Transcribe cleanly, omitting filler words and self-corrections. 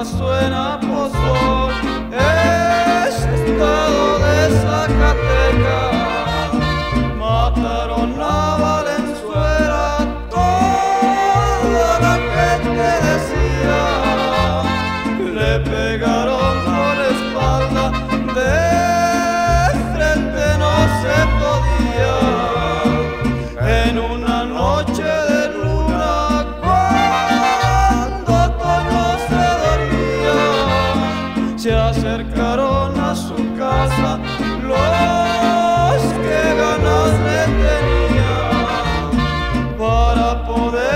pasó en Apóstol, estado de Zacatecas. Mataron a Valenzuela, toda la gente decía. Le pegaron por la espalda, de frente no se podía. En una noche de luna, cuando Toño se dormía, se acercaron a su casa los que ganas le tenían para poder